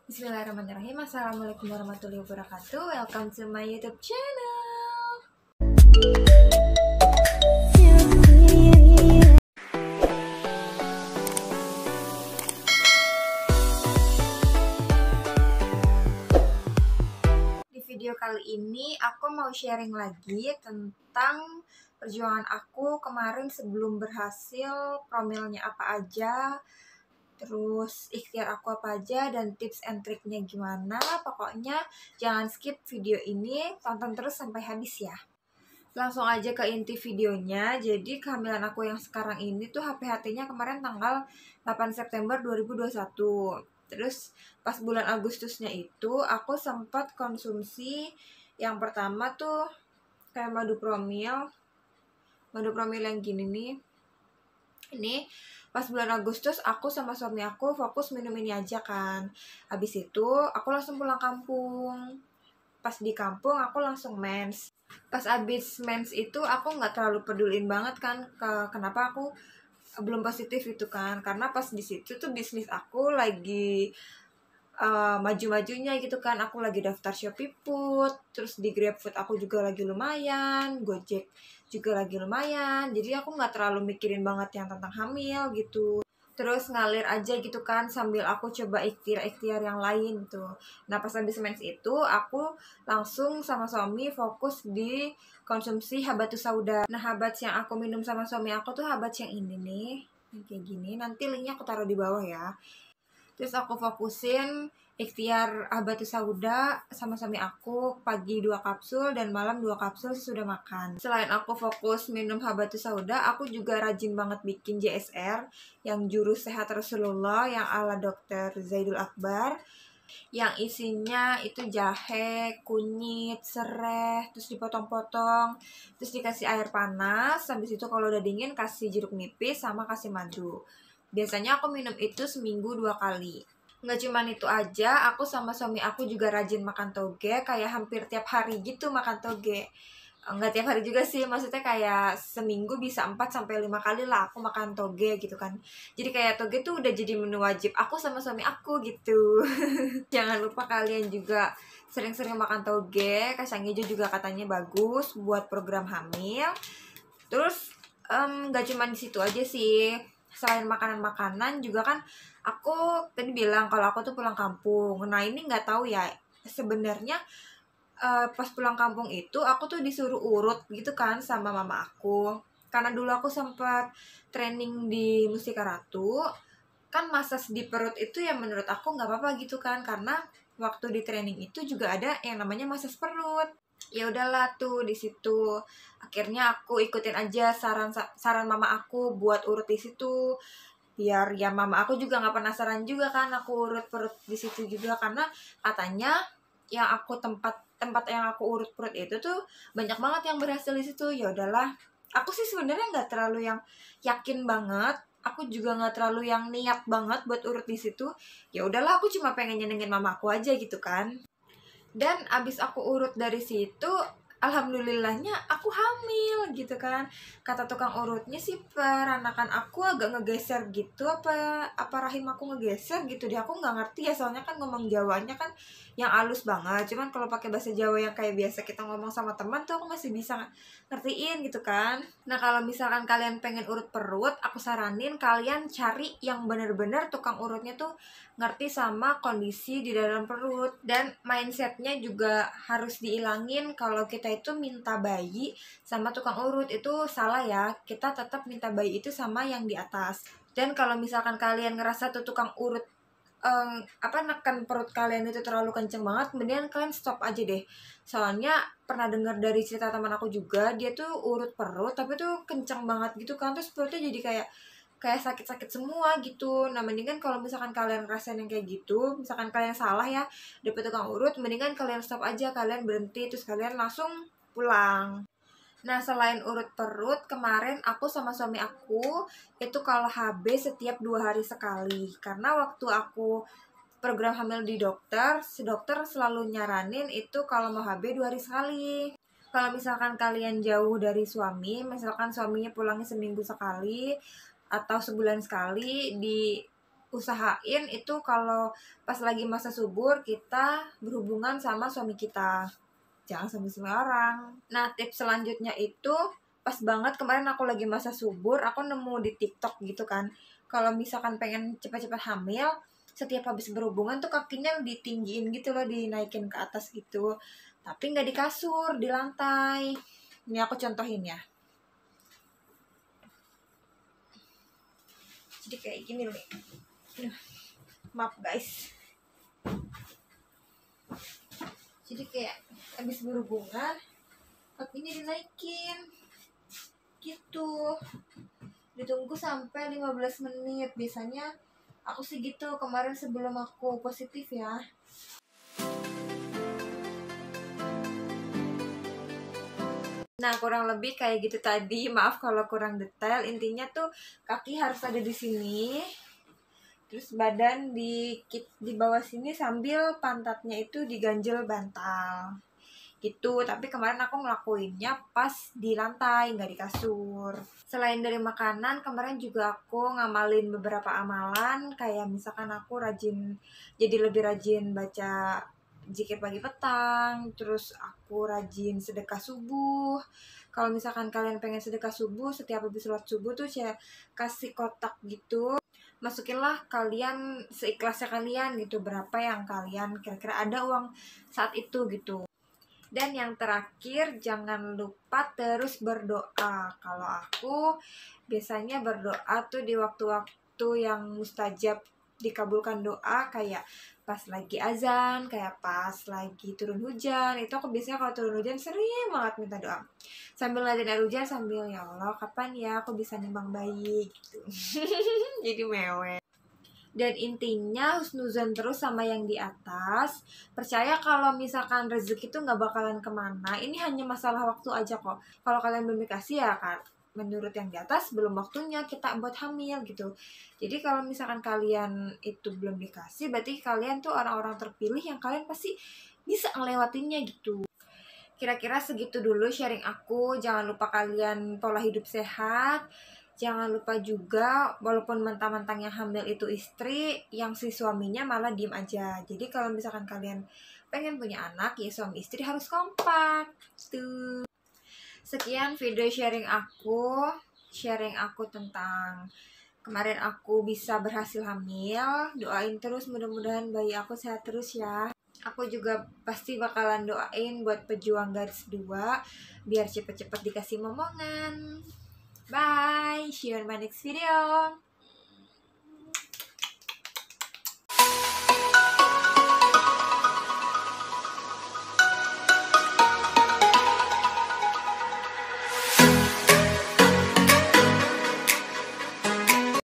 Bismillahirrahmanirrahim. Assalamualaikum warahmatullahi wabarakatuh. Welcome to my YouTube channel. Di video kali ini aku mau sharing lagi tentang perjuangan aku kemarin sebelum berhasil, promilnya apa aja, terus ikhtiar aku apa aja, dan tips and triknya gimana. Pokoknya jangan skip video ini, tonton terus sampai habis ya. Langsung aja ke inti videonya. Jadi kehamilan aku yang sekarang ini tuh HPHT-nya kemarin tanggal 8 September 2021. Terus pas bulan Agustusnya itu aku sempat konsumsi yang pertama tuh kayak madu promil yang gini nih. Ini pas bulan Agustus aku sama suami aku fokus minum ini aja kan. Habis itu aku langsung pulang kampung. Pas di kampung aku langsung mens. Pas abis mens itu aku nggak terlalu pedulin banget kan kenapa aku belum positif itu kan, karena pas di situ tuh bisnis aku lagi maju-majunya gitu kan. Aku lagi daftar Shopee Food, terus di GrabFood aku juga lagi lumayan, Gojek juga lagi lumayan. Jadi aku nggak terlalu mikirin banget yang tentang hamil gitu. Terus ngalir aja gitu kan sambil aku coba ikhtiar yang lain tuh. Nah pas habis mens itu aku langsung sama suami fokus di konsumsi habatus sauda. Nah habat yang aku minum sama suami aku tuh habat yang ini nih, yang kayak gini. Nanti linknya aku taruh di bawah ya. Terus aku fokusin ikhtiar habatus sauda sama suami aku, pagi 2 kapsul dan malam 2 kapsul sesudah makan. Selain aku fokus minum habatus sauda, aku juga rajin banget bikin JSR yang jurus sehat Rasulullah yang ala Dr. Zaidul Akbar, yang isinya itu jahe, kunyit, serai, terus dipotong-potong, terus dikasih air panas. Habis itu kalau udah dingin kasih jeruk nipis sama kasih madu. Biasanya aku minum itu seminggu 2 kali. Nggak cuman itu aja, aku sama suami aku juga rajin makan toge, kayak hampir tiap hari gitu makan toge. Nggak tiap hari juga sih, maksudnya kayak seminggu bisa 4-5 kali lah aku makan toge gitu kan. Jadi kayak toge tuh udah jadi menu wajib aku sama suami aku gitu. Jangan lupa kalian juga sering-sering makan toge, kacang hijau juga katanya bagus buat program hamil. Terus nggak cuma di situ aja sih, selain makanan-makanan juga kan aku tadi bilang kalau aku tuh pulang kampung. Nah ini nggak tahu ya sebenarnya pas pulang kampung itu aku tuh disuruh urut gitu kan sama mama aku, karena dulu aku sempat training di Mustika Ratu kan. Massage di perut itu ya menurut aku nggak apa-apa gitu kan, karena waktu di training itu juga ada yang namanya massage perut. Ya udahlah tuh di situ akhirnya aku ikutin aja saran mama aku buat urut di situ, biar ya mama aku juga nggak penasaran juga kan aku urut perut di situ juga, karena katanya yang aku tempat yang aku urut perut itu tuh banyak banget yang berhasil di situ. Ya udahlah, aku sih sebenarnya nggak terlalu yang yakin banget, aku juga nggak terlalu yang niat banget buat urut di situ. Ya udahlah, aku cuma pengen nyenengin mama aku aja gitu kan. Dan abis aku urut dari situ, alhamdulillahnya aku hamil gitu kan. Kata tukang urutnya sih peranakan aku agak ngegeser gitu, apa rahim aku ngegeser gitu deh, aku nggak ngerti ya, soalnya kan ngomong Jawanya kan yang halus banget. Cuman kalau pakai bahasa Jawa yang kayak biasa kita ngomong sama teman tuh aku masih bisa ngertiin gitu kan. Nah kalau misalkan kalian pengen urut perut, aku saranin kalian cari yang bener-bener tukang urutnya tuh ngerti sama kondisi di dalam perut. Dan mindsetnya juga harus diilangin kalau kita itu minta bayi sama tukang urut itu salah ya. Kita tetap minta bayi itu sama yang di atas. Dan kalau misalkan kalian ngerasa tuh tukang urut neken perut kalian itu terlalu kenceng banget, mendingan kalian stop aja deh. Soalnya pernah dengar dari cerita teman aku juga, dia tuh urut perut tapi tuh kenceng banget gitu kan, terus perutnya jadi kayak sakit-sakit semua gitu. Nah mendingan kalau misalkan kalian ngerasain yang kayak gitu, misalkan kalian salah ya dapet tukang urut, mendingan kalian stop aja, kalian berhenti, terus kalian langsung pulang. Nah selain urut perut, kemarin aku sama suami aku itu kalau HB setiap 2 hari sekali, karena waktu aku program hamil di dokter, si dokter selalu nyaranin itu kalau mau HB 2 hari sekali. Kalau misalkan kalian jauh dari suami, misalkan suaminya pulangnya seminggu sekali atau sebulan sekali, di usahain itu kalau pas lagi masa subur kita berhubungan sama suami kita, jangan sama semua orang. Nah, tips selanjutnya itu pas banget kemarin aku lagi masa subur, aku nemu di TikTok gitu kan, kalau misalkan pengen cepat-cepat hamil, setiap habis berhubungan tuh kakinya ditinggiin gitu loh, dinaikin ke atas gitu, tapi nggak di kasur, di lantai. Ini aku contohin ya. Jadi kayak gini nih. Maaf guys. Jadi kayak habis berhubungan kakinya dinaikin gitu, ditunggu sampai 15 menit biasanya. Aku sih gitu kemarin sebelum aku positif ya. Nah, kurang lebih kayak gitu tadi. Maaf kalau kurang detail. Intinya tuh kaki harus ada di sini. Terus badan di bawah sini sambil pantatnya itu diganjel bantal. Gitu, tapi kemarin aku ngelakuinnya pas di lantai, nggak di kasur. Selain dari makanan, kemarin juga aku ngamalin beberapa amalan, kayak misalkan aku jadi lebih rajin baca zikir pagi petang, terus aku rajin sedekah subuh. Kalau misalkan kalian pengen sedekah subuh, setiap habis sholat subuh tuh saya kasih kotak gitu, masukinlah kalian seikhlasnya kalian gitu, berapa yang kalian kira-kira ada uang saat itu gitu. Dan yang terakhir, jangan lupa terus berdoa. Kalau aku biasanya berdoa tuh di waktu-waktu yang mustajab dikabulkan doa, kayak pas lagi azan, kayak pas lagi turun hujan. Itu aku biasanya kalau turun hujan sering banget minta doa. Sambil ngeliatin air hujan, sambil ya Allah kapan ya aku bisa nimbang bayi gitu. Jadi mewek. Dan intinya husnuzon terus sama yang di atas. Percaya kalau misalkan rezeki itu nggak bakalan kemana. Ini hanya masalah waktu aja kok. Kalau kalian belum dikasih ya kan, menurut yang di atas belum waktunya kita buat hamil gitu. Jadi kalau misalkan kalian itu belum dikasih, berarti kalian tuh orang-orang terpilih yang kalian pasti bisa ngelewatinnya gitu. Kira-kira segitu dulu sharing aku. Jangan lupa kalian pola hidup sehat. Jangan lupa juga, walaupun mentang-mentang yang hamil itu istri, yang si suaminya malah diem aja. Jadi kalau misalkan kalian pengen punya anak, ya suami istri harus kompak. Tuh. Sekian video sharing aku tentang kemarin aku bisa berhasil hamil. Doain terus, mudah-mudahan bayi aku sehat terus ya. Aku juga pasti bakalan doain buat pejuang garis 2 biar cepet-cepet dikasih momongan. Bye, see you in my next video.